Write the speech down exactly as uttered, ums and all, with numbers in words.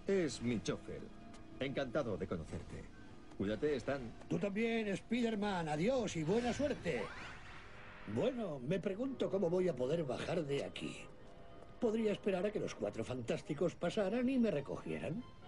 Es mi chofer. Encantado de conocerte. Cuídate, Stan. Tú también, Spider-Man. Adiós y buena suerte. Bueno, me pregunto cómo voy a poder bajar de aquí. Podría esperar a que los Cuatro Fantásticos pasaran y me recogieran.